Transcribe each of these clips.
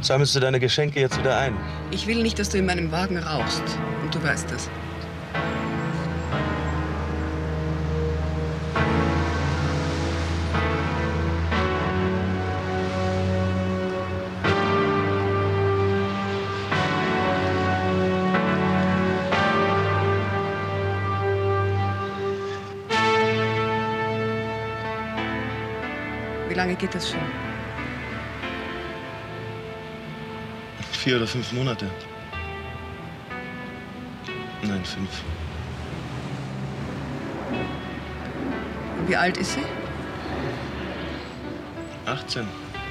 Sammelst du deine Geschenke jetzt wieder ein? Ich will nicht, dass du in meinem Wagen rauchst. Und du weißt das. Wie lange geht das schon? 4 oder 5 Monate. Nein, 5. Und wie alt ist sie? 18.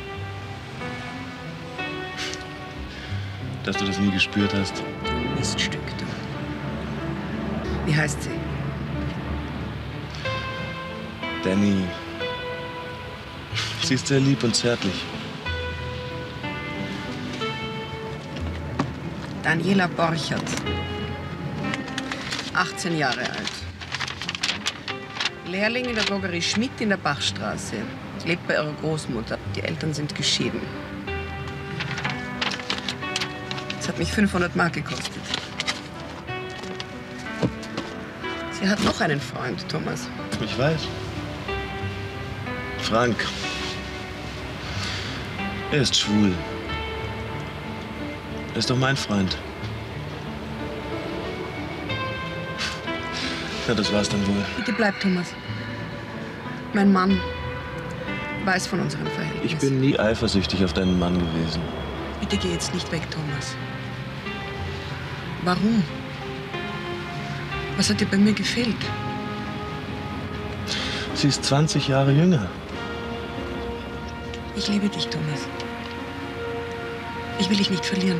Dass du das nie gespürt hast. Du Miststück, du. Wie heißt sie? Danny. Sie ist sehr lieb und zärtlich. Daniela Borchert. 18 Jahre alt. Lehrling in der Drogerie Schmidt in der Bachstraße. Lebt bei ihrer Großmutter. Die Eltern sind geschieden. Es hat mich 500 Mark gekostet. Sie hat noch einen Freund, Thomas. Ich weiß. Frank. Er ist schwul. Er ist doch mein Freund. Ja, das war's dann wohl. Bitte bleib, Thomas. Mein Mann weiß von unserem Verhältnis. Ich bin nie eifersüchtig auf deinen Mann gewesen. Bitte geh jetzt nicht weg, Thomas. Warum? Was hat dir bei mir gefehlt? Sie ist 20 Jahre jünger. Ich liebe dich, Thomas. Ich will dich nicht verlieren.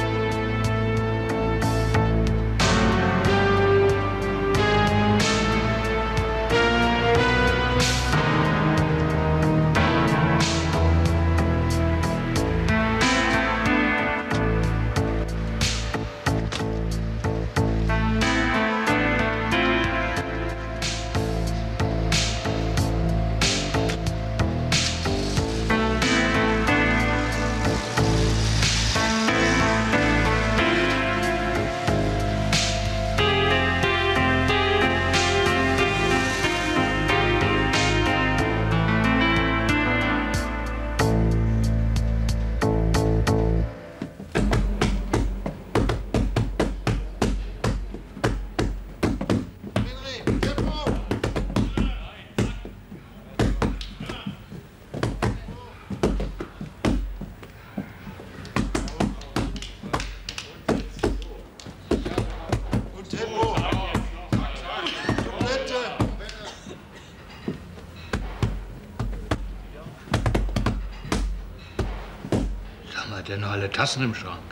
Hat der noch alle Tassen im Schrank?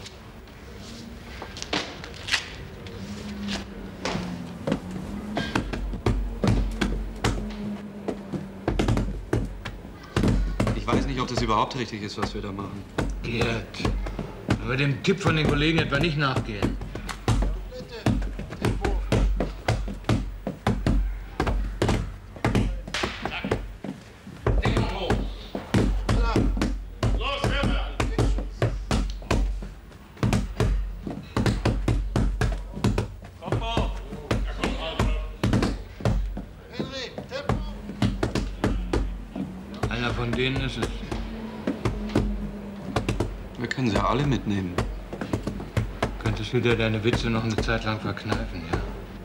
Ich weiß nicht, ob das überhaupt richtig ist, was wir da machen. Gerd, aber dem Tipp von den Kollegen etwa nicht nachgehen. Von denen ist es. Wir können sie ja alle mitnehmen. Könntest du dir deine Witze noch eine Zeit lang verkneifen, ja?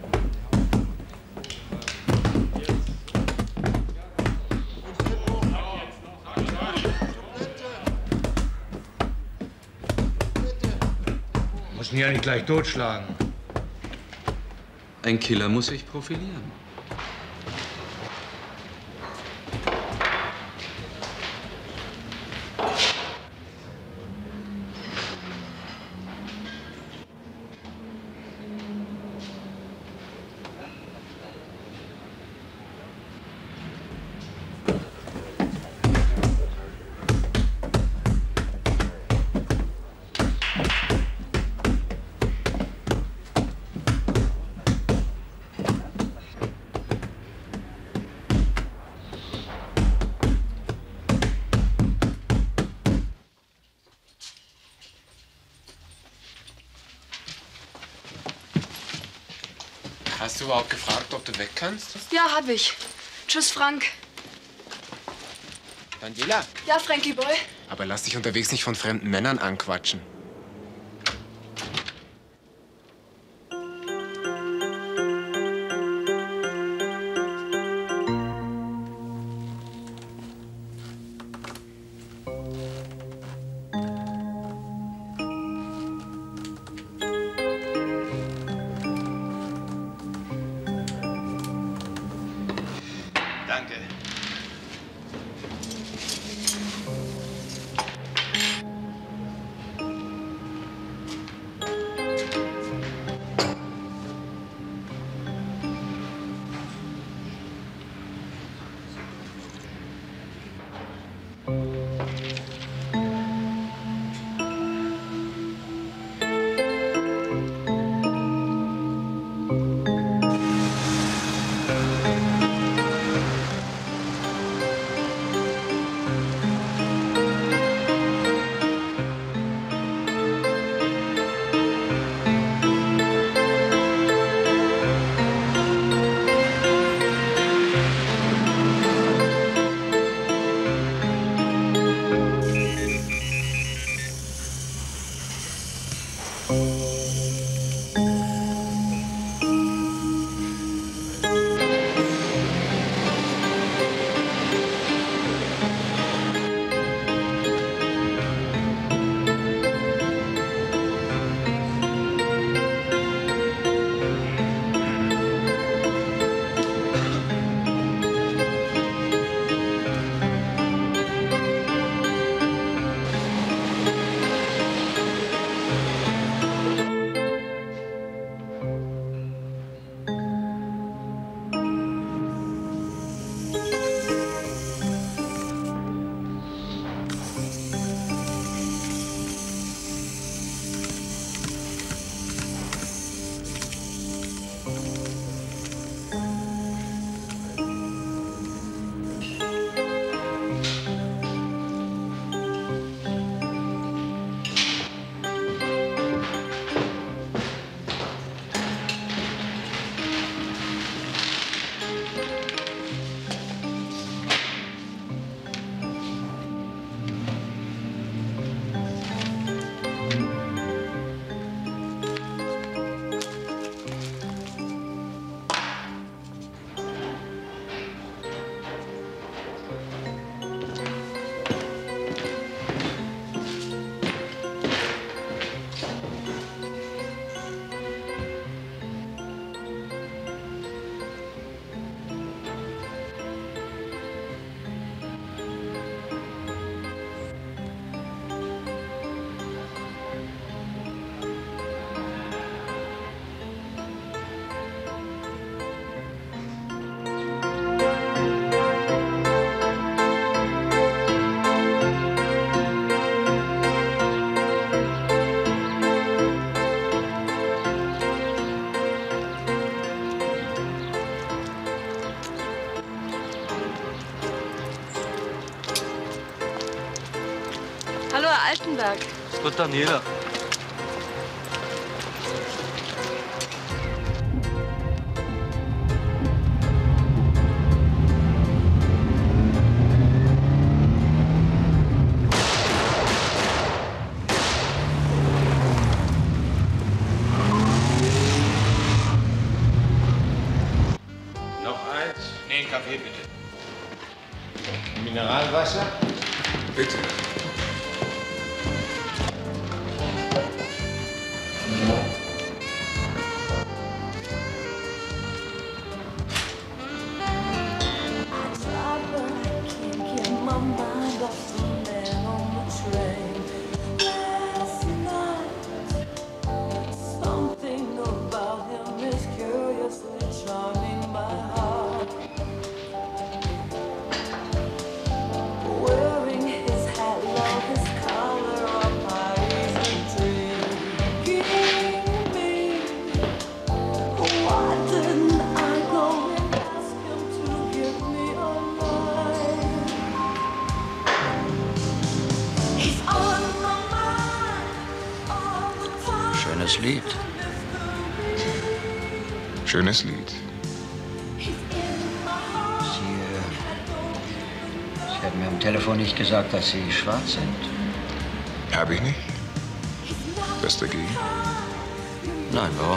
Muss ihn ja nicht gleich totschlagen. Ein Killer muss sich profilieren. Hast du überhaupt gefragt, ob du weg kannst? Ja, hab ich. Tschüss, Frank. Daniela, Ja, Frankie Boy. aber lass dich unterwegs nicht von fremden Männern anquatschen. Danke. Hallo, Herr Altenberg. Ist gut, Daniela. Noch eins? Nee, einen Kaffee bitte. Mineralwasser? Bitte. Schönes Lied. Schönes Lied. Sie haben mir am Telefon nicht gesagt, dass Sie schwarz sind. Habe ich nicht? Was dagegen? Nein, warum?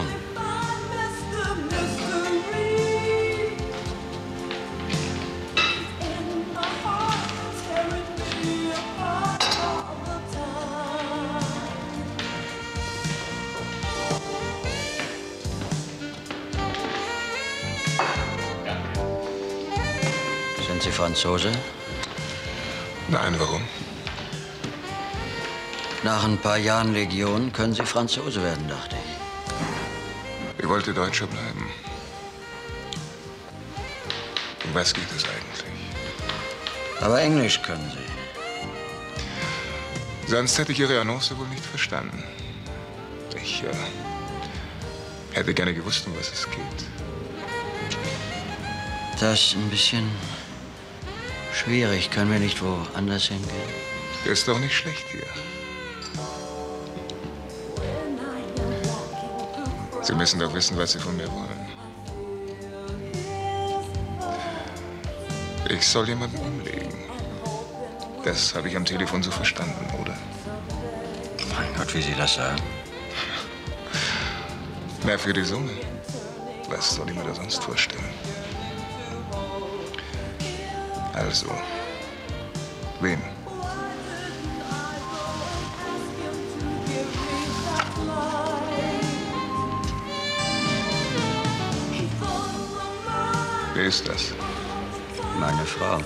Sind Sie Franzose? Nein, warum? Nach ein paar Jahren Legion können Sie Franzose werden, dachte ich. Ich wollte Deutscher bleiben. Um was geht es eigentlich? Aber Englisch können Sie. Sonst hätte ich Ihre Annonce wohl nicht verstanden. Ich hätte gerne gewusst, um was es geht. Das ist ein bisschen schwierig. Können wir nicht woanders hingehen? Ist doch nicht schlecht hier. Sie müssen doch wissen, was Sie von mir wollen. Ich soll jemanden umlegen. Das habe ich am Telefon so verstanden, oder? Mein Gott, wie Sie das sagen. Na, für die Summe. Was soll ich mir da sonst vorstellen? Also, wen? Wer ist das? Meine Frau.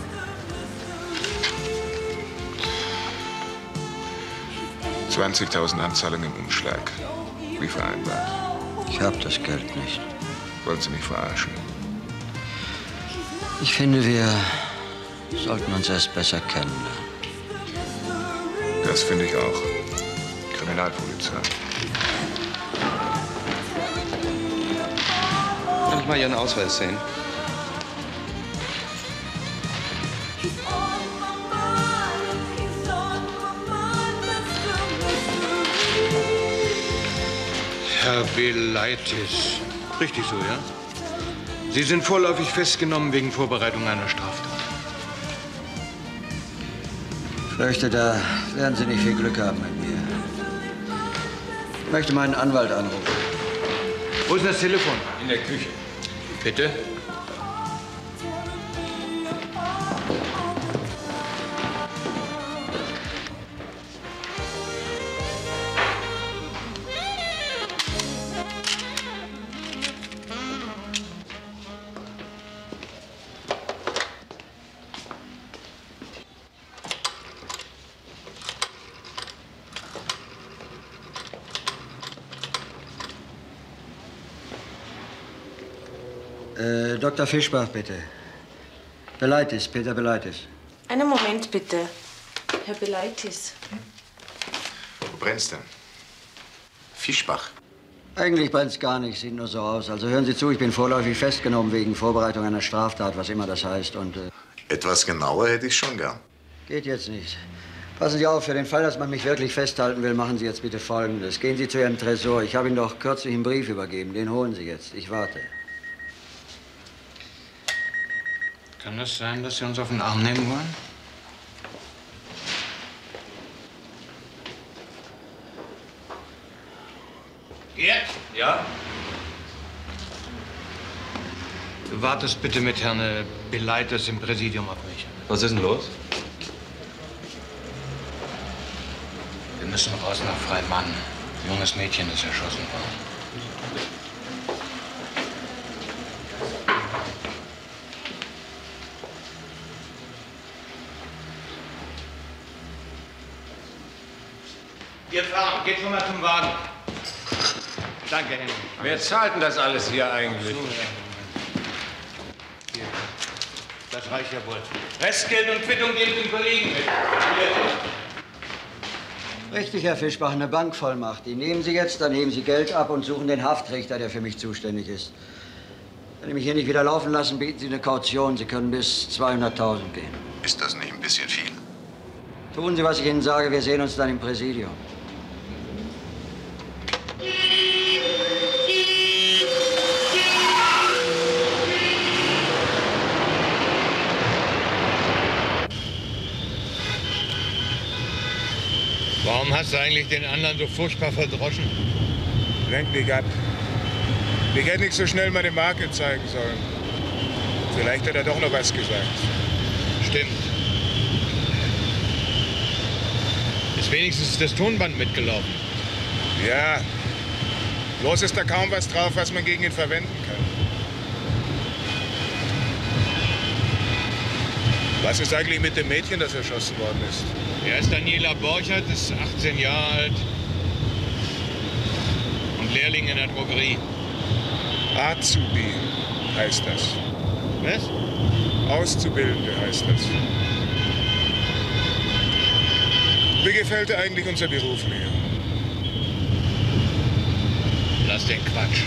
$20.000 Anzahlung im Umschlag. Wie vereinbart. Ich habe das Geld nicht. Wollen Sie mich verarschen? Ich finde, wir sollten uns erst besser kennenlernen. Das finde ich auch. Kriminalpolizei. Kann ich mal Ihren Ausweis sehen? Herr Belaitis. Richtig so, ja? Sie sind vorläufig festgenommen wegen Vorbereitung einer Straftat. Ich fürchte, da werden Sie nicht viel Glück haben mit mir. Ich möchte meinen Anwalt anrufen. Wo ist das Telefon? In der Küche. Bitte? Dr. Fischbach, bitte. Belaitis, Peter Belaitis. Einen Moment, bitte. Herr Belaitis. Wo brennt's denn? Fischbach. Eigentlich brennt's gar nicht, sieht nur so aus. Also hören Sie zu, ich bin vorläufig festgenommen wegen Vorbereitung einer Straftat, was immer das heißt. Und Etwas genauer hätte ich schon gern. geht jetzt nicht. Passen Sie auf, für den Fall, dass man mich wirklich festhalten will, machen Sie jetzt bitte Folgendes. Gehen Sie zu Ihrem Tresor. Ich habe Ihnen doch kürzlich einen Brief übergeben. Den holen Sie jetzt. Ich warte. Kann das sein, dass Sie uns auf den Arm nehmen wollen? Gerd? Ja? Du wartest bitte mit Herrn Belaitis im Präsidium auf mich. Was ist denn los? Wir müssen raus nach Freimann. Ein junges Mädchen ist erschossen worden. Ihr fahren, geht schon mal zum Wagen. Danke, Henry. Wer zahlt denn das alles hier eigentlich? Hier. Das reicht ja wohl. Restgeld und Quittung geben den Kollegen mit. Richtig, Herr Fischbach, eine Bankvollmacht. Die nehmen Sie jetzt, dann heben Sie Geld ab und suchen den Haftrichter, der für mich zuständig ist. Wenn Sie mich hier nicht wieder laufen lassen, bieten Sie eine Kaution. Sie können bis 200.000 gehen. Ist das nicht ein bisschen viel? Tun Sie, was ich Ihnen sage. Wir sehen uns dann im Präsidium. Warum hast du eigentlich den anderen so furchtbar verdroschen? Lenk nicht ab. Ich hätte nicht so schnell meine Marke zeigen sollen. Vielleicht hat er doch noch was gesagt. Stimmt. Ist wenigstens das Tonband mitgelaufen. Ja. Bloß ist da kaum was drauf, was man gegen ihn verwenden kann. Was ist eigentlich mit dem Mädchen, das erschossen worden ist? Er ist Daniela Borchert, ist 18 Jahre alt und Lehrling in der Drogerie. Azubi heißt das. Was? Auszubildende heißt das. Wie gefällt dir eigentlich unser Beruf, Leo? Lass den Quatsch.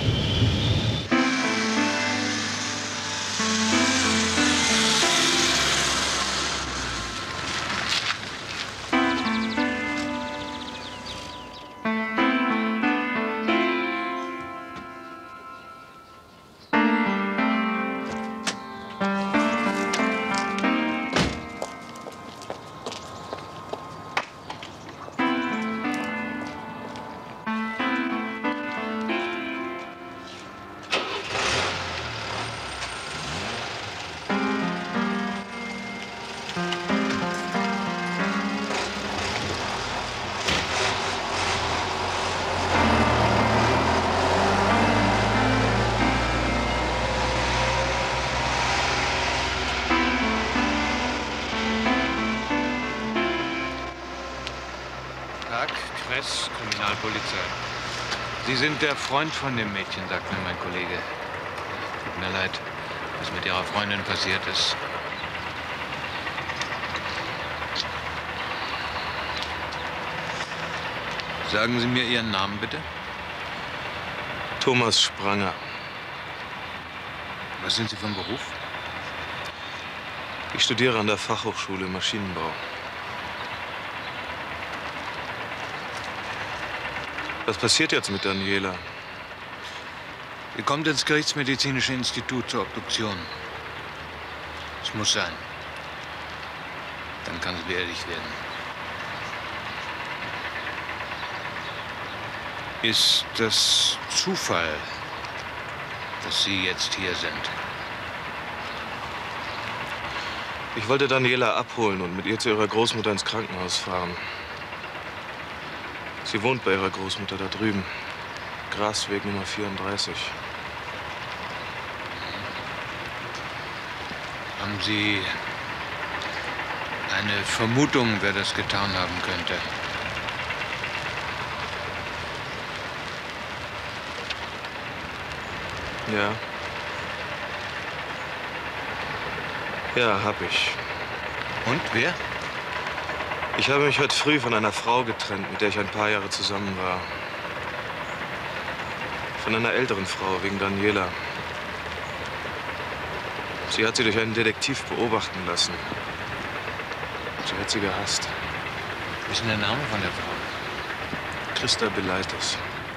Kriminalpolizei. Sie sind der Freund von dem Mädchen, sagt mir mein Kollege. Tut mir leid, was mit Ihrer Freundin passiert ist. Sagen Sie mir Ihren Namen, bitte. Thomas Spranger. Was sind Sie von Beruf? Ich studiere an der Fachhochschule Maschinenbau. Was passiert jetzt mit Daniela? Sie kommt ins Gerichtsmedizinische Institut zur Obduktion. Es muss sein. Dann kann sie beerdigt werden. Ist das Zufall, dass Sie jetzt hier sind? Ich wollte Daniela abholen und mit ihr zu ihrer Großmutter ins Krankenhaus fahren. Sie wohnt bei ihrer Großmutter da drüben. Grasweg Nummer 34. Haben Sie eine Vermutung, wer das getan haben könnte? Ja. Ja, hab ich. Und wer? Ich habe mich heute früh von einer Frau getrennt, mit der ich ein paar Jahre zusammen war. Von einer älteren Frau, wegen Daniela. Sie hat sie durch einen Detektiv beobachten lassen. Sie hat sie gehasst. Was ist denn der Name von der Frau? Christa Belaitis.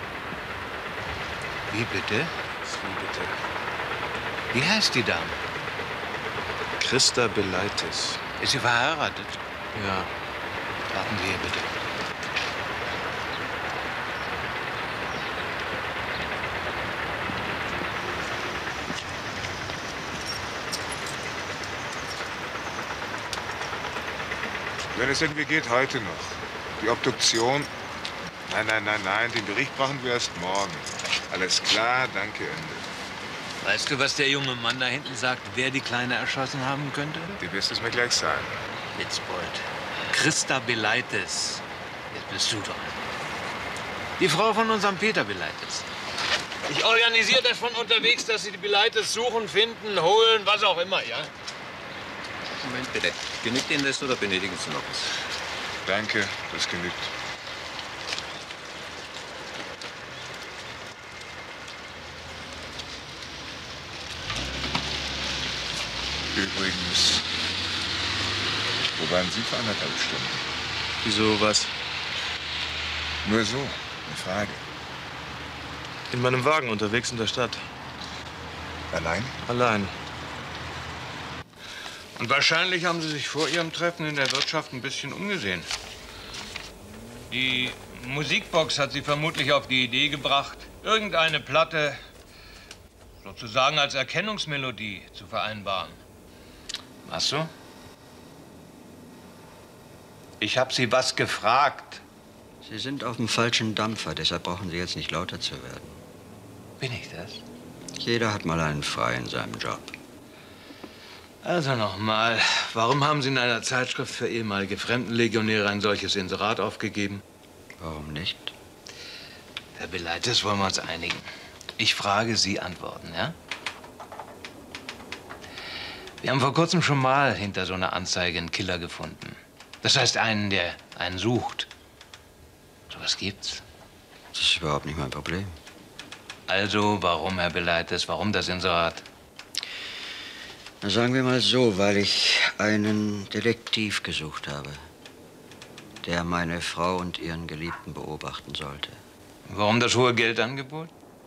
Wie bitte? Wie bitte? Wie heißt die Dame? Christa Belaitis. Ist sie verheiratet? Ja. Warten Sie hier bitte. Wenn es irgendwie geht, heute noch. Die Obduktion? Nein, nein, nein, nein. Den Bericht brauchen wir erst morgen. Alles klar, danke, Ende. Weißt du, was der junge Mann da hinten sagt, wer die Kleine erschossen haben könnte? Du wirst es mir gleich sagen. Witzbold. Christa Belaitis. Jetzt bist du dran. Die Frau von unserem Peter Belaitis. Ich organisiere das von unterwegs, dass Sie die Belaitis suchen, finden, holen, was auch immer, ja? Moment bitte. Genügt Ihnen das oder benötigen Sie noch was? Danke, das genügt. Übrigens, wo waren Sie vor 1,5 Stunden? Wieso, was? Nur so, eine Frage. In meinem Wagen unterwegs in der Stadt. Allein? Allein. Und wahrscheinlich haben Sie sich vor Ihrem Treffen in der Wirtschaft ein bisschen umgesehen. Die Musikbox hat Sie vermutlich auf die Idee gebracht, irgendeine Platte sozusagen als Erkennungsmelodie zu vereinbaren. Was so? Ich habe Sie was gefragt. Sie sind auf dem falschen Dampfer, deshalb brauchen Sie jetzt nicht lauter zu werden. Bin ich das? Jeder hat mal einen frei in seinem Job. Also nochmal, warum haben Sie in einer Zeitschrift für ehemalige Fremdenlegionäre ein solches Inserat aufgegeben? Warum nicht? Herr Beleites, wollen wir uns einigen. Ich frage, Sie antworten, ja? Wir haben vor kurzem schon mal hinter so einer Anzeige einen Killer gefunden. Das heißt, einen, der einen sucht. So was gibt's? Das ist überhaupt nicht mein Problem. Also, warum, Herr Beleites, warum das Inserat? Na, sagen wir mal so, weil ich einen Detektiv gesucht habe, der meine Frau und ihren Geliebten beobachten sollte. Warum das hohe Geldangebot?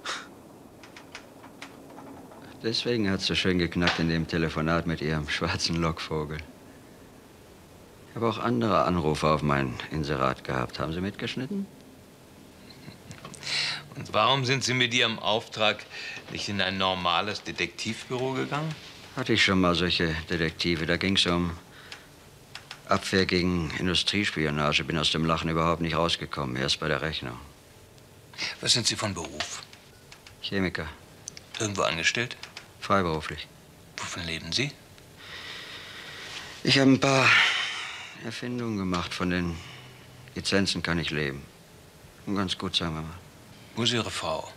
Deswegen hat's so schön geknackt in dem Telefonat mit Ihrem schwarzen Lockvogel. Ich habe auch andere Anrufe auf mein Inserat gehabt. Haben Sie mitgeschnitten? Und warum sind Sie mit Ihrem Auftrag nicht in ein normales Detektivbüro gegangen? Hatte ich schon mal solche Detektive. Da ging's um Abwehr gegen Industriespionage. Bin aus dem Lachen überhaupt nicht rausgekommen. Erst bei der Rechnung. Was sind Sie von Beruf? Chemiker. Irgendwo angestellt? Freiberuflich. Wovon leben Sie? Ich habe ein paar Erfindungen gemacht. Von den Lizenzen kann ich leben. Und ganz gut, sagen wir mal. Wo ist Ihre Frau?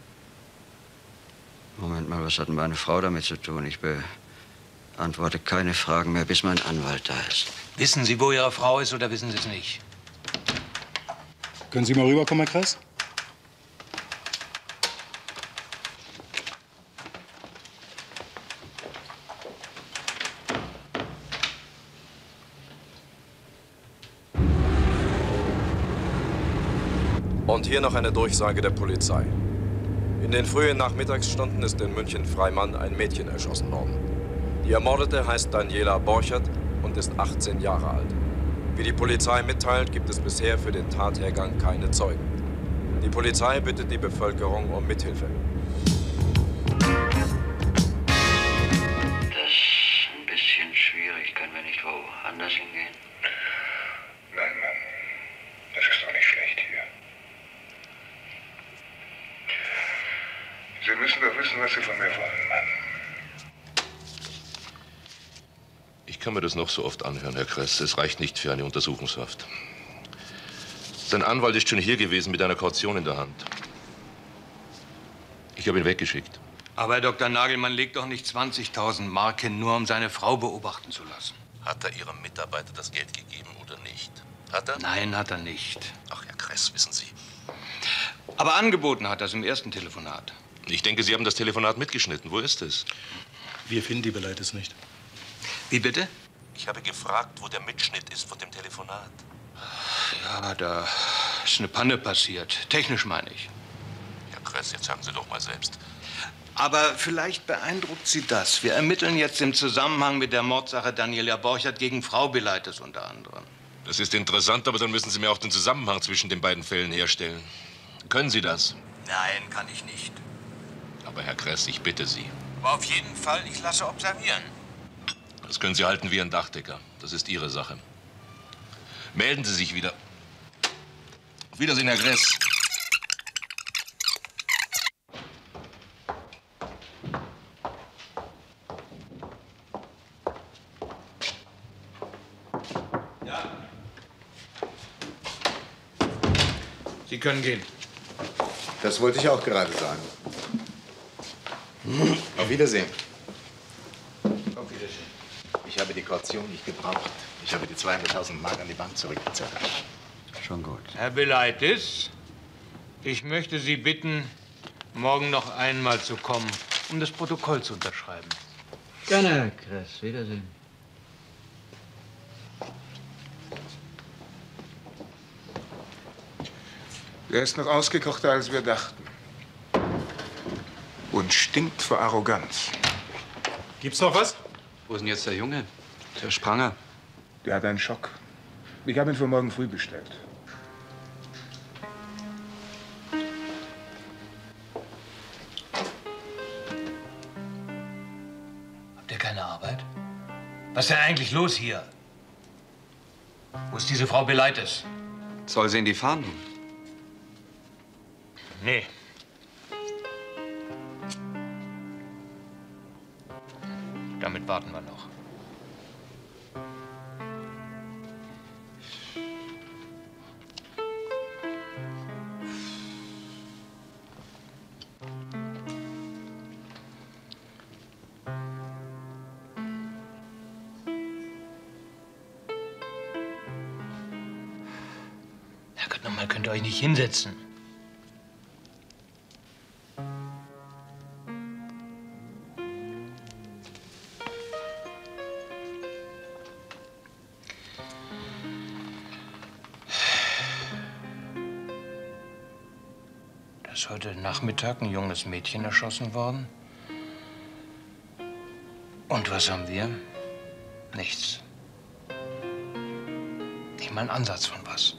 Moment mal, was hat denn meine Frau damit zu tun? Ich beantworte keine Fragen mehr, bis mein Anwalt da ist. Wissen Sie, wo Ihre Frau ist, oder wissen Sie es nicht? Können Sie mal rüberkommen, Herr Kress? Und hier noch eine Durchsage der Polizei. In den frühen Nachmittagsstunden ist in München-Freimann ein Mädchen erschossen worden. Die Ermordete heißt Daniela Borchert und ist 18 Jahre alt. Wie die Polizei mitteilt, gibt es bisher für den Tathergang keine Zeugen. Die Polizei bittet die Bevölkerung um Mithilfe. Das ist ein bisschen schwierig. Können wir nicht woanders hingehen? Nein, Mann. Das ist doch nicht schlecht hier. Sie müssen doch wissen, was Sie von mir wollen, Mann. Ich kann mir das noch so oft anhören, Herr Kress. Es reicht nicht für eine Untersuchungshaft. Sein Anwalt ist schon hier gewesen mit einer Kaution in der Hand. Ich habe ihn weggeschickt. Aber Herr Dr. Nagelmann legt doch nicht 20.000 Mark hin, nur um seine Frau beobachten zu lassen. Hat er Ihrem Mitarbeiter das Geld gegeben oder nicht? Hat er? Nein, hat er nicht. Ach, Herr Kress, wissen Sie. Aber angeboten hat er es im ersten Telefonat. Ich denke, Sie haben das Telefonat mitgeschnitten. Wo ist es? Wir finden die Beleites nicht. Wie bitte? Ich habe gefragt, wo der Mitschnitt ist von dem Telefonat. Ja, da ist eine Panne passiert. Technisch meine ich. Herr Kress, jetzt sagen Sie doch mal selbst. Aber vielleicht beeindruckt Sie das. Wir ermitteln jetzt im Zusammenhang mit der Mordsache Daniela Borchert gegen Frau Beleites unter anderem. Das ist interessant, aber dann müssen Sie mir auch den Zusammenhang zwischen den beiden Fällen herstellen. Können Sie das? Nein, kann ich nicht. Aber Herr Kress, ich bitte Sie. Aber auf jeden Fall, ich lasse observieren. Das können Sie halten wie ein Dachdecker. Das ist Ihre Sache. Melden Sie sich wieder. Auf Wiedersehen, Herr Kress. Sie können gehen. Das wollte ich auch gerade sagen. Auf Wiedersehen. Auf Wiedersehen. Ich habe die Kaution nicht gebraucht. Ich habe die 200.000 Mark an die Bank zurückgezahlt. Schon gut. Herr Beleites, ich möchte Sie bitten, morgen noch einmal zu kommen, um das Protokoll zu unterschreiben. Gerne, Herr Kress. Wiedersehen. Der ist noch ausgekochter, als wir dachten. Und stinkt vor Arroganz. Gibt's noch was? Wo ist denn jetzt der Junge? Der Spranger. Der hat einen Schock. Ich habe ihn für morgen früh bestellt. Was ist denn eigentlich los hier? Wo ist diese Frau Beleites? Soll sie in die Fahndung? Nee. Damit warten wir noch. Herrgott, nochmal, könnt ihr euch nicht hinsetzen. Da ist heute Nachmittag ein junges Mädchen erschossen worden. Und was haben wir? Nichts. Nicht mal ein Ansatz von was.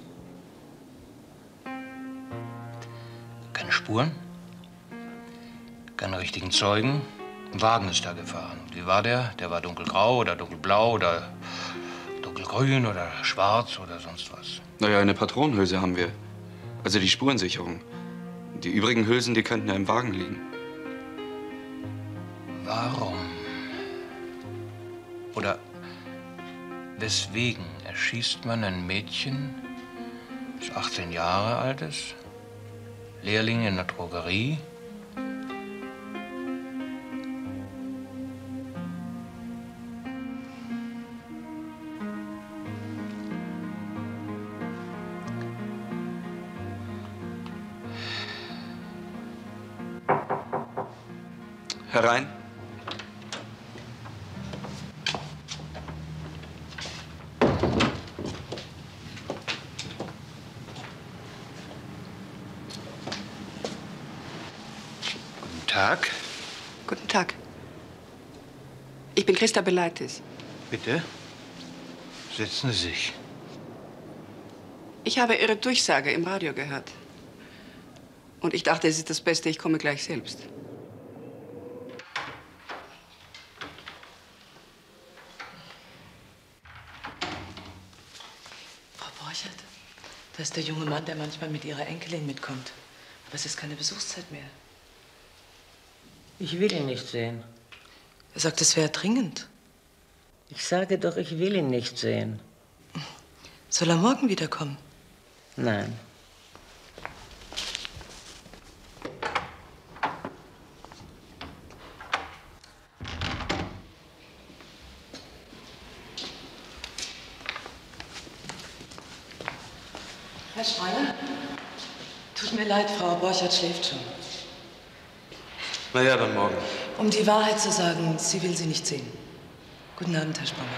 Keine Spuren, keine richtigen Zeugen. Ein Wagen ist da gefahren. Und wie war der? Der war dunkelgrau oder dunkelblau oder dunkelgrün oder schwarz oder sonst was. Naja, eine Patronenhülse haben wir. Also die Spurensicherung. Die übrigen Hülsen, die könnten ja im Wagen liegen. Warum? Oder weswegen erschießt man ein Mädchen, das 18 Jahre alt ist, Lehrling in der Drogerie? Herein. Guten Tag. Guten Tag. Ich bin Christa Beleites. Bitte. Setzen Sie sich. Ich habe Ihre Durchsage im Radio gehört. Und ich dachte, es ist das Beste, ich komme gleich selbst. Frau Borchert, das ist der junge Mann, der manchmal mit Ihrer Enkelin mitkommt. Aber es ist keine Besuchszeit mehr. Ich will ihn nicht sehen. Er sagt, es wäre dringend. Ich sage doch, ich will ihn nicht sehen. Soll er morgen wiederkommen? Nein. Herr Schreiner? Tut mir leid, Frau Borchert schläft schon. Na ja, dann morgen. Um die Wahrheit zu sagen, sie will Sie nicht sehen. Guten Abend, Herr Spranger.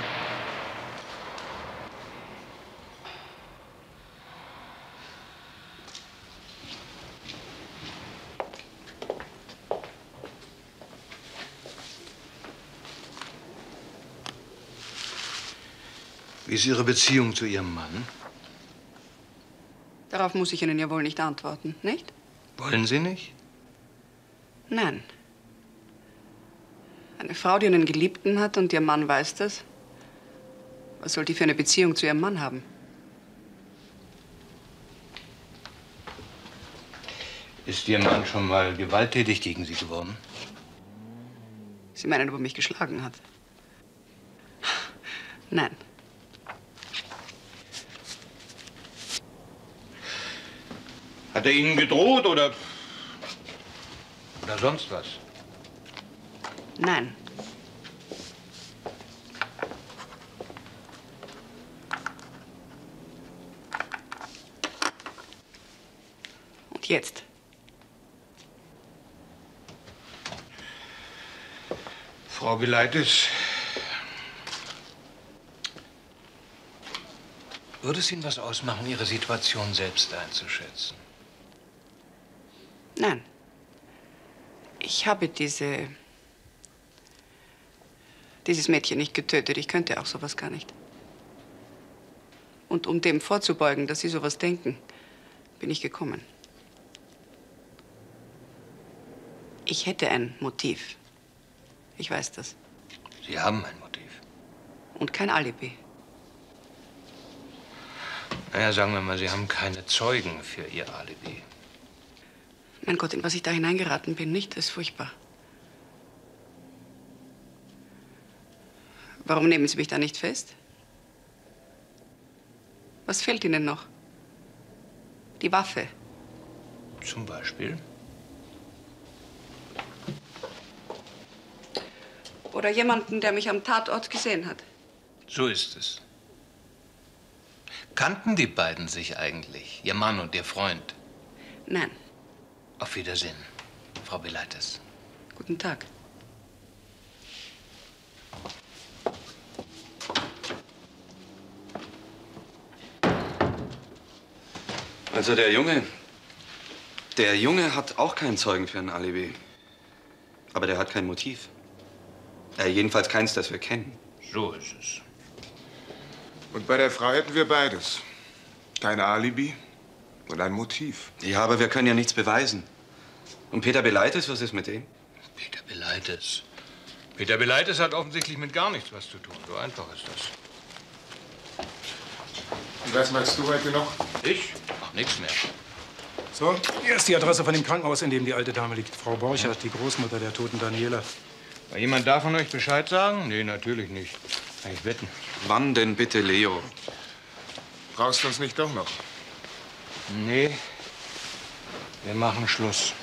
Wie ist Ihre Beziehung zu Ihrem Mann? Darauf muss ich Ihnen ja wohl nicht antworten, nicht? Wollen Sie nicht? Nein. Eine Frau, die einen Geliebten hat und ihr Mann weiß das, was soll die für eine Beziehung zu ihrem Mann haben? Ist Ihr Mann schon mal gewalttätig gegen Sie geworden? Sie meinen, ob er mich geschlagen hat? Nein. Hat er Ihnen gedroht oder sonst was? Nein. Und jetzt? Frau Beleites, würde es Ihnen was ausmachen, Ihre Situation selbst einzuschätzen? Nein. Ich habe dieses Mädchen nicht getötet. Ich könnte auch sowas gar nicht. Und um dem vorzubeugen, dass Sie sowas denken, bin ich gekommen. Ich hätte ein Motiv. Ich weiß das. Sie haben ein Motiv. Und kein Alibi. Naja, sagen wir mal, Sie haben keine Zeugen für Ihr Alibi. Mein Gott, in was ich da hineingeraten bin, nicht? Das ist furchtbar. Warum nehmen Sie mich da nicht fest? Was fehlt Ihnen noch? Die Waffe. Zum Beispiel? Oder jemanden, der mich am Tatort gesehen hat. So ist es. Kannten die beiden sich eigentlich, Ihr Mann und Ihr Freund? Nein. Auf Wiedersehen, Frau Beleites. Guten Tag. Also der Junge hat auch keinen Zeugen für ein Alibi. Aber der hat kein Motiv. Jedenfalls keins, das wir kennen. So ist es. Und bei der Frau hätten wir beides. Kein Alibi und ein Motiv. Ja, aber wir können ja nichts beweisen. Und Peter Beleites, was ist mit dem? Peter Beleites. Peter Beleites hat offensichtlich mit gar nichts was zu tun. So einfach ist das. Und was machst du heute noch? Ich? Ach, nichts mehr. So, hier ist die Adresse von dem Krankenhaus, in dem die alte Dame liegt. Frau Borchert, die Großmutter der toten Daniela. Will jemand davon euch Bescheid sagen? Nee, natürlich nicht. Kann ich wetten. Wann denn bitte, Leo? Brauchst du uns nicht doch noch? Nee. Wir machen Schluss.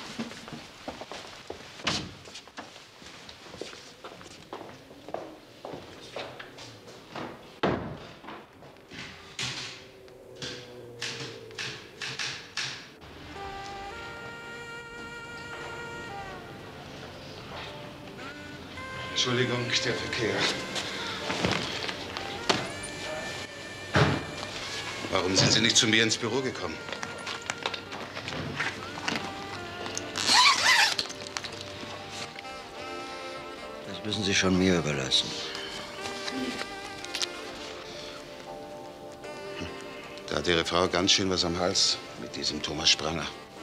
Entschuldigung, der Verkehr. Warum sind Sie nicht zu mir ins Büro gekommen? Das müssen Sie schon mir überlassen. Da hat Ihre Frau ganz schön was am Hals mit diesem Thomas Spranger.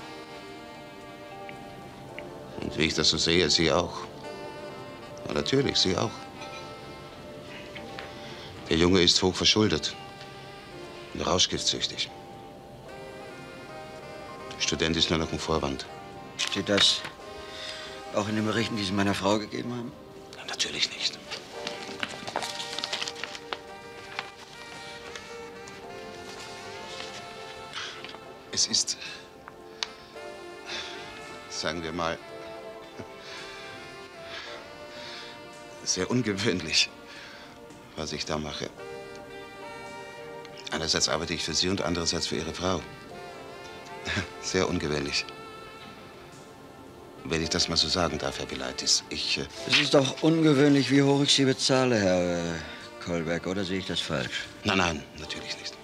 Und wie ich das so sehe, Sie auch. Ja, natürlich, Sie auch. Der Junge ist hoch verschuldet und rauschgiftsüchtig. Der Student ist nur noch ein Vorwand. Steht das auch in den Berichten, die Sie meiner Frau gegeben haben? Ja, natürlich nicht. Es ist, sagen wir mal, sehr ungewöhnlich, was ich da mache. Einerseits arbeite ich für Sie und andererseits für Ihre Frau. Sehr ungewöhnlich. Wenn ich das mal so sagen darf, Herr Beleites. Es ist doch ungewöhnlich, wie hoch ich Sie bezahle, Herr Kolberg, oder sehe ich das falsch? Nein, nein, natürlich nicht.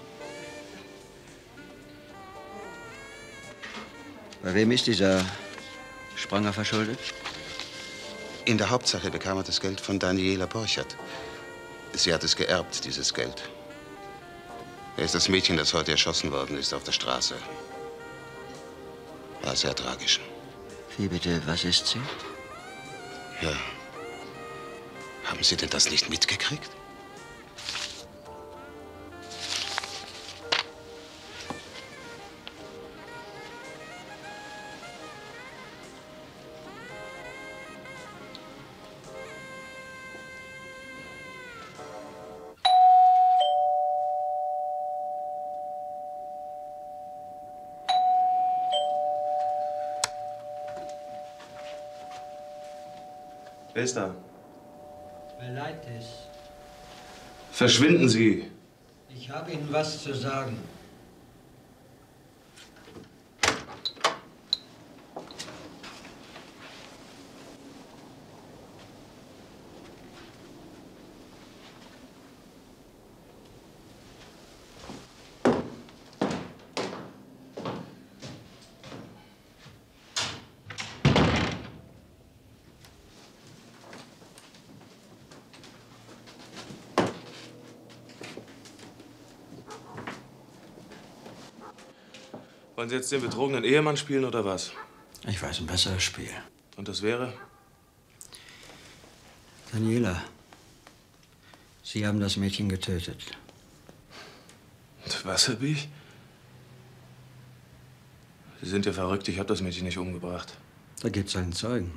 Bei wem ist dieser Spranger verschuldet? In der Hauptsache bekam er das Geld von Daniela Borchert. Sie hat es geerbt, dieses Geld. Er ist das Mädchen, das heute erschossen worden ist auf der Straße. War sehr tragisch. Wie bitte, was ist sie? Ja. Haben Sie denn das nicht mitgekriegt? Wer ist da? Beleites. Verschwinden Sie! Ich habe Ihnen was zu sagen. Wollen Sie jetzt den betrogenen Ehemann spielen oder was? Ich weiß ein besseres Spiel. Und das wäre? Daniela, Sie haben das Mädchen getötet. Was hab ich? Sie sind ja verrückt, ich habe das Mädchen nicht umgebracht. Da gibt's einen Zeugen.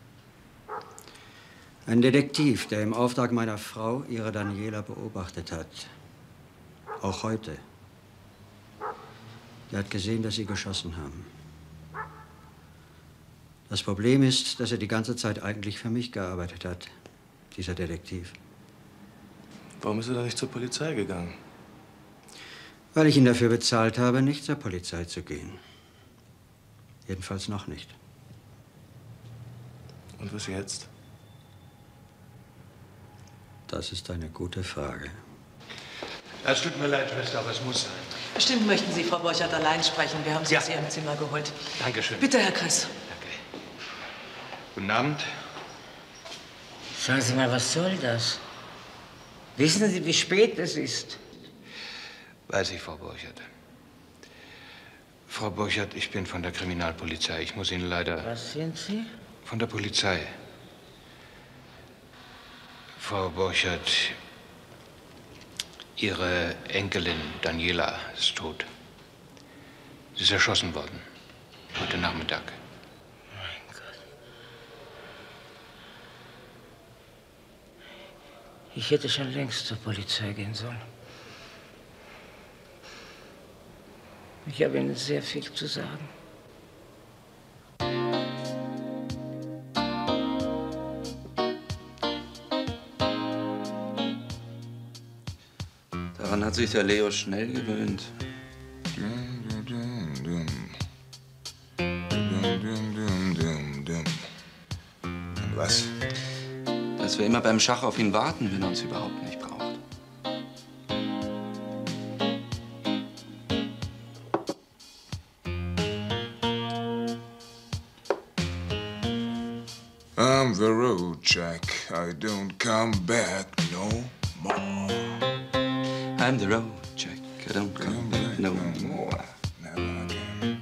Ein Detektiv, der im Auftrag meiner Frau ihre Daniela beobachtet hat. Auch heute. Der hat gesehen, dass Sie geschossen haben. Das Problem ist, dass er die ganze Zeit eigentlich für mich gearbeitet hat, dieser Detektiv. Warum ist er da nicht zur Polizei gegangen? Weil ich ihn dafür bezahlt habe, nicht zur Polizei zu gehen. Jedenfalls noch nicht. Und was jetzt? Das ist eine gute Frage. Es tut mir leid, Schwester, aber es muss sein. Bestimmt möchten Sie Frau Borchert allein sprechen. Wir haben sie aus Ihrem Zimmer geholt. Dankeschön. Bitte, Herr Kress. Guten Abend. Sagen Sie mal, was soll das? Wissen Sie, wie spät es ist? Weiß ich, Frau Borchert. Frau Borchert, ich bin von der Kriminalpolizei. Ich muss Ihnen leider... Was sind Sie? Von der Polizei. Frau Borchert, Ihre Enkelin Daniela ist tot. Sie ist erschossen worden. Heute Nachmittag. Mein Gott. Ich hätte schon längst zur Polizei gehen sollen. Ich habe Ihnen sehr viel zu sagen. Daran hat sich der Leo schnell gewöhnt. Und was? Dass wir immer beim Schach auf ihn warten, wenn er uns überhaupt nicht braucht. I'm the road, Jack. I don't come back no more. I'm the road, Jack. I don't come back no more. Never again.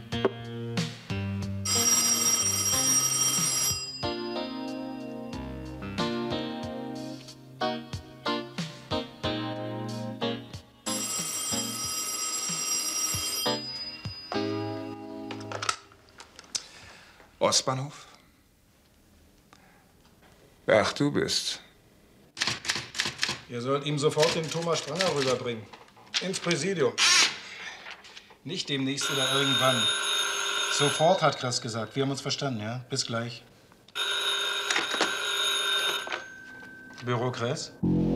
Ostbahnhof? Ach, du bist. Ihr sollt ihm sofort den Thomas Spranger rüberbringen. Ins Präsidium. Nicht demnächst oder irgendwann. Sofort, hat Kress gesagt. Wir haben uns verstanden, ja? Bis gleich. Büro Kress?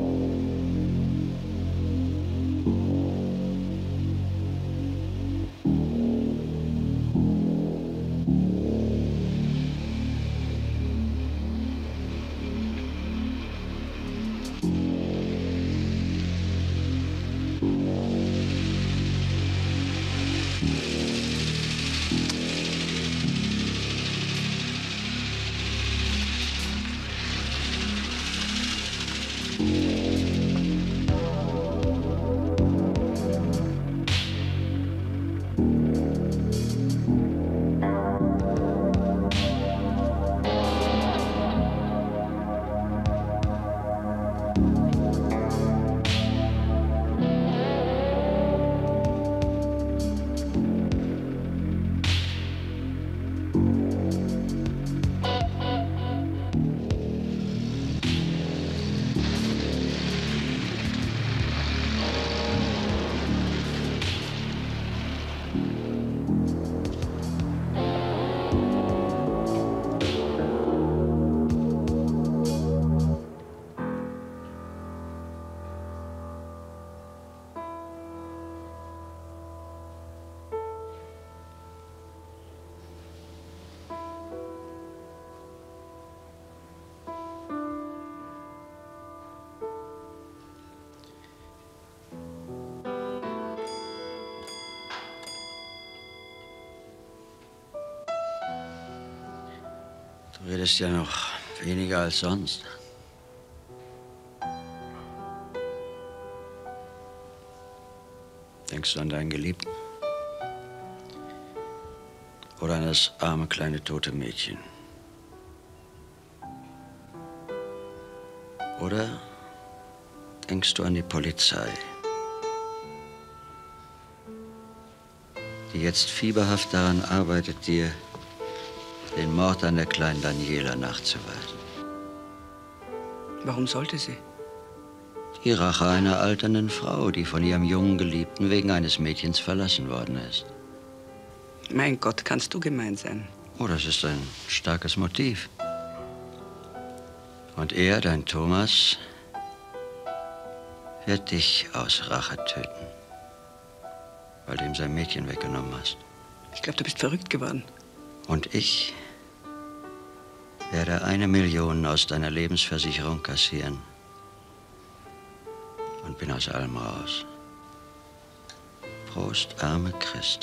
Du redest ja noch weniger als sonst. Denkst du an deinen Geliebten? Oder an das arme, kleine, tote Mädchen? Oder denkst du an die Polizei, die jetzt fieberhaft daran arbeitet, dir den Mord an der kleinen Daniela nachzuweisen. Warum sollte sie? Die Rache einer alternden Frau, die von ihrem jungen Geliebten wegen eines Mädchens verlassen worden ist. Mein Gott, kannst du gemein sein. Oh, das ist ein starkes Motiv. Und er, dein Thomas, wird dich aus Rache töten, weil du ihm sein Mädchen weggenommen hast. Ich glaube, du bist verrückt geworden. Und ich werde 1 Million aus deiner Lebensversicherung kassieren und bin aus allem raus. Prost, arme Christa.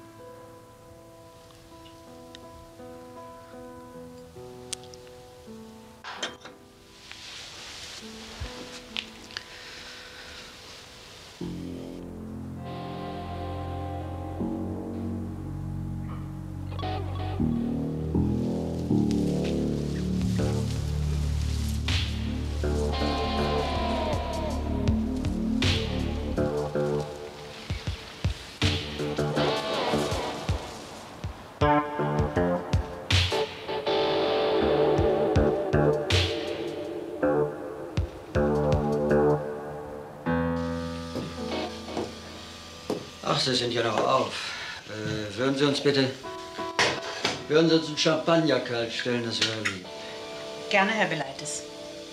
Ach, Sie sind ja noch auf. Würden Sie uns einen Champagner kalt stellen, das wäre lieb. Gerne, Herr Beleites.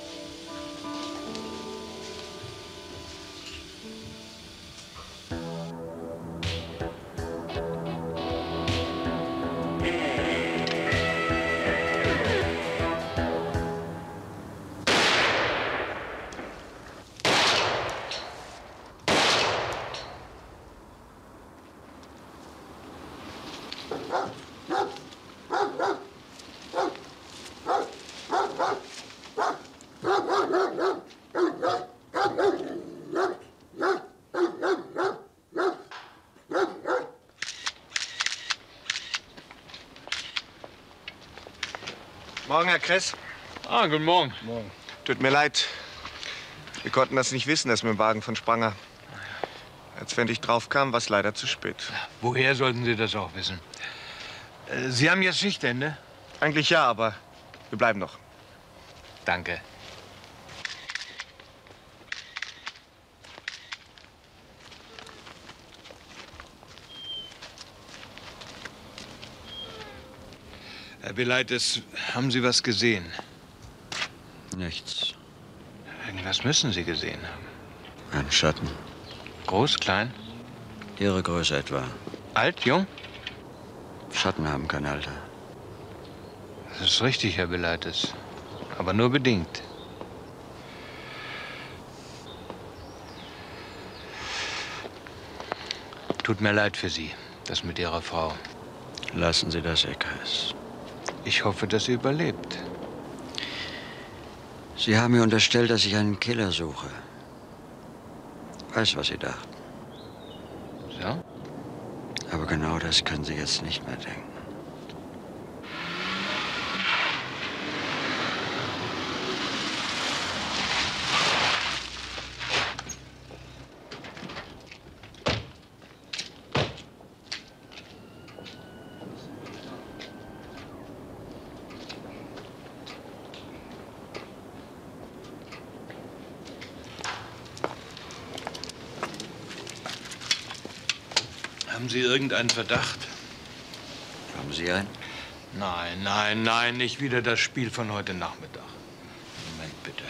Morgen, Herr Kress. Ah, guten Morgen. Morgen. Tut mir leid. Wir konnten das nicht wissen, das mit dem Wagen von Spranger. Als wenn ich drauf kam, war es leider zu spät. Woher sollten Sie das auch wissen? Sie haben jetzt Schichtende? Eigentlich ja, aber wir bleiben noch. Danke. Herr Beleites, haben Sie was gesehen? Nichts. Irgendwas müssen Sie gesehen haben. Ein Schatten. Groß, klein? Ihre Größe etwa. Alt, jung? Schatten haben kein Alter. Das ist richtig, Herr Beleites. Aber nur bedingt. Tut mir leid für Sie, das mit Ihrer Frau. Lassen Sie das, Herr Kress. Ich hoffe, dass sie überlebt. Sie haben mir unterstellt, dass ich einen Killer suche. Weiß, was Sie dachten. So? Aber genau das können Sie jetzt nicht mehr denken. Haben Sie irgendeinen Verdacht? Haben Sie einen? Nein, nein, nein, nicht wieder das Spiel von heute Nachmittag. Moment, bitte.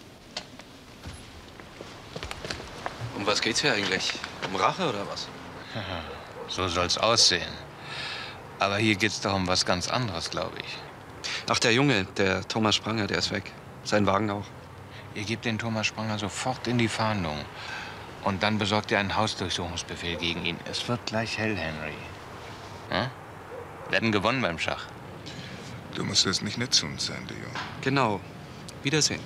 Um was geht's hier eigentlich? Um Rache oder was? So soll's aussehen. Aber hier geht's doch um was ganz anderes, glaube ich. Ach, der Junge, der Thomas Spranger, der ist weg. Sein Wagen auch. Ihr gebt den Thomas Spranger sofort in die Fahndung. Und dann besorgt ihr einen Hausdurchsuchungsbefehl gegen ihn. Es wird gleich hell, Henry. Hm? Werden gewonnen beim Schach. Du musst jetzt nicht nett zu uns sein, Leo. Genau. Wiedersehen.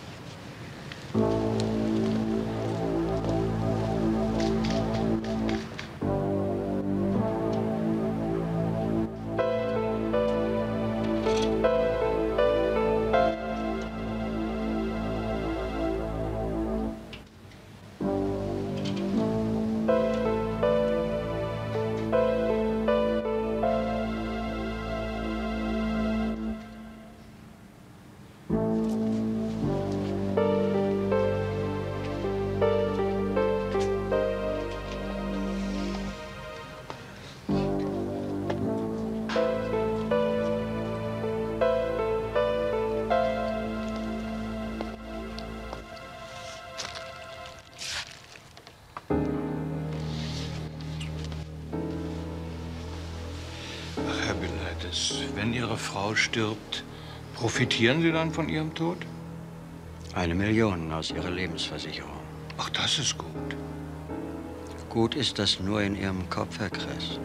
Kress, wenn Ihre Frau stirbt, profitieren Sie dann von ihrem Tod? 1 Million aus Ihrer Lebensversicherung. Ach, das ist gut. Gut ist das nur in Ihrem Kopf, Herr Kress.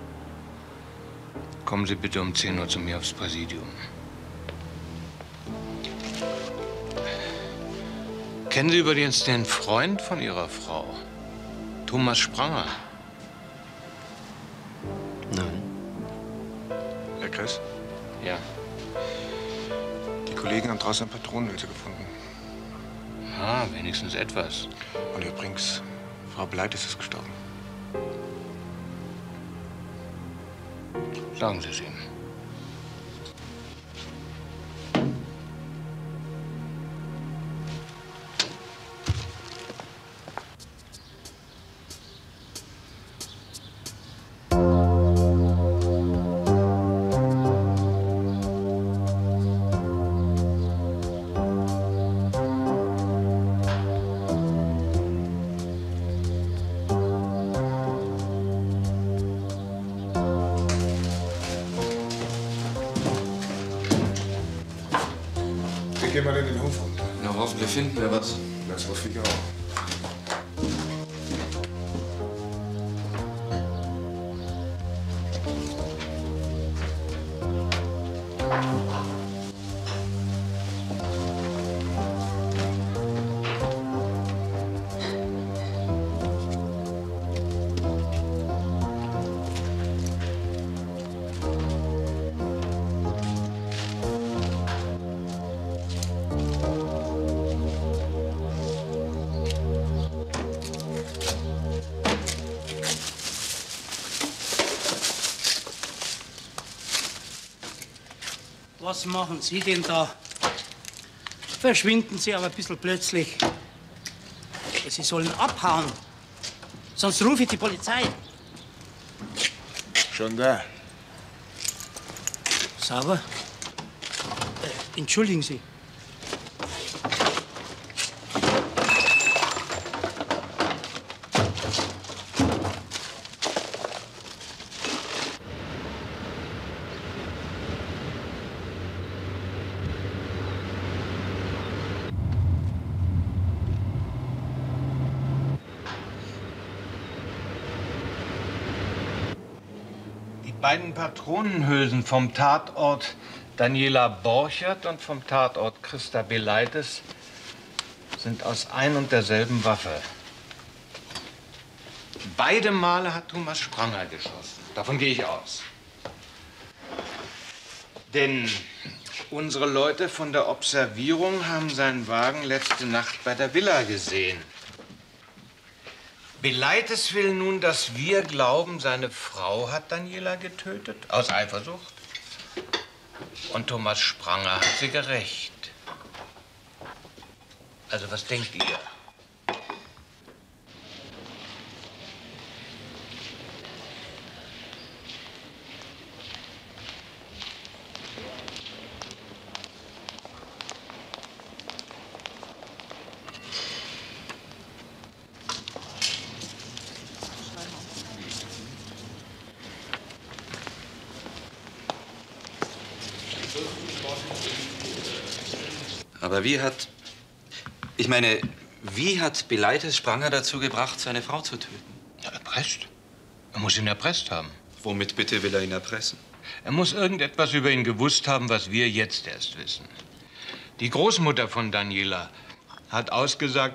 Kommen Sie bitte um 10 Uhr zu mir aufs Präsidium. Kennen Sie übrigens den Freund von Ihrer Frau, Thomas Spranger? Nein. Herr Kress? Ja. Die Kollegen haben draußen Patronenhülse gefunden. Ah, wenigstens etwas. Und übrigens, Frau Beleites ist gestorben. Sagen Sie es ihm. Wir gehen mal in den Hof runter. Na, hoffentlich finden wir was. Das hoffe ich auch. Was machen Sie denn da? Verschwinden Sie aber ein bisschen plötzlich. Sie sollen abhauen. Sonst rufe ich die Polizei. Schon da. Sauber. Entschuldigen Sie. Die beiden Patronenhülsen vom Tatort Daniela Borchert und vom Tatort Christa Beleites sind aus ein und derselben Waffe. Beide Male hat Thomas Spranger geschossen. Davon gehe ich aus. Denn unsere Leute von der Observierung haben seinen Wagen letzte Nacht bei der Villa gesehen. Beleites will nun, dass wir glauben, seine Frau hat Daniela getötet, aus Eifersucht. Und Thomas Spranger hat sie gerächt. Also, was denkt ihr? Aber wie hat... Ich meine, wie hat Beleites Spranger dazu gebracht, seine Frau zu töten? Ja, erpresst. Er muss ihn erpresst haben. Womit bitte will er ihn erpressen? Er muss irgendetwas über ihn gewusst haben, was wir jetzt erst wissen. Die Großmutter von Daniela hat ausgesagt,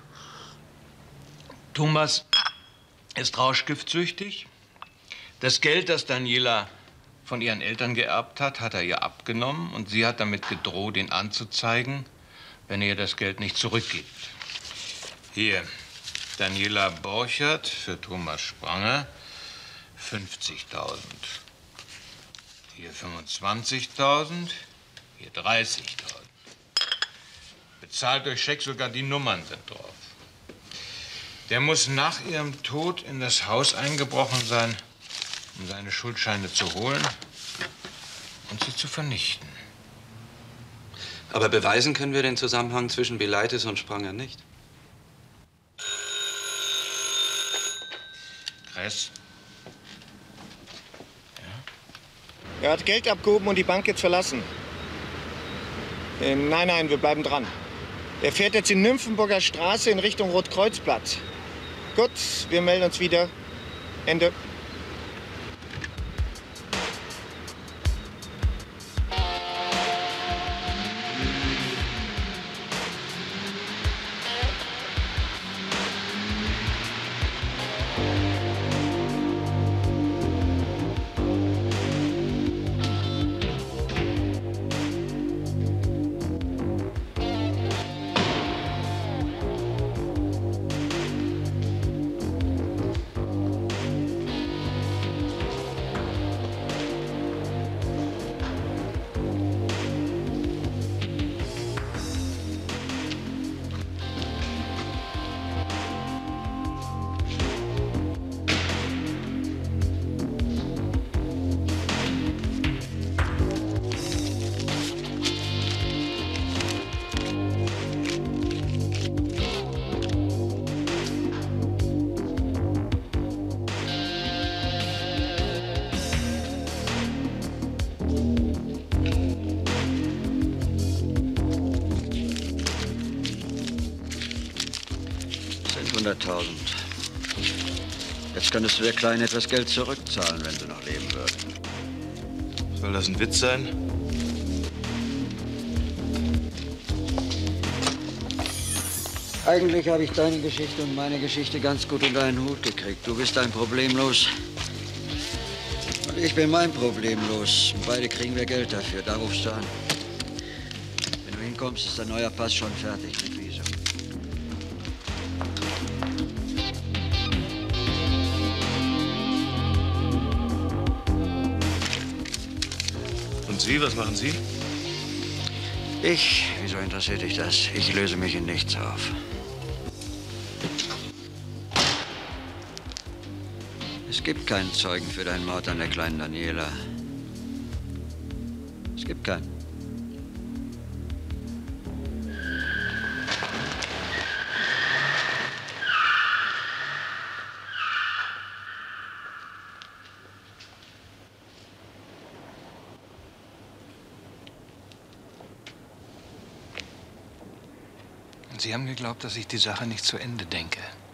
Thomas ist rauschgiftsüchtig. Das Geld, das Daniela von ihren Eltern geerbt hat, hat er ihr abgenommen und sie hat damit gedroht, ihn anzuzeigen, wenn er ihr das Geld nicht zurückgibt. Hier, Daniela Borchert für Thomas Spranger, 50.000. Hier 25.000, hier 30.000. Bezahlt durch Scheck, sogar die Nummern sind drauf. Der muss nach ihrem Tod in das Haus eingebrochen sein, um seine Schuldscheine zu holen und sie zu vernichten. Aber beweisen können wir den Zusammenhang zwischen Beleites und Spranger nicht. Kress? Er hat Geld abgehoben und die Bank jetzt verlassen. Nein, nein, wir bleiben dran. Er fährt jetzt in Nymphenburger Straße in Richtung Rotkreuzplatz. Gut, wir melden uns wieder. Ende. Jetzt könntest du der Kleinen etwas Geld zurückzahlen, wenn sie noch leben würde. Soll das ein Witz sein? Eigentlich habe ich deine Geschichte und meine Geschichte ganz gut unter einen Hut gekriegt. Du bist ein Problemlos. Und ich bin mein Problemlos. Beide kriegen wir Geld dafür. Da rufst du an. Wenn du hinkommst, ist dein neuer Pass schon fertig mit Visum. Und Sie, was machen Sie? Wieso interessiert dich das? Ich löse mich in nichts auf. Es gibt keinen Zeugen für deinen Mord an der kleinen Daniela. Es gibt keinen. Sie haben geglaubt, dass ich die Sache nicht zu Ende denke.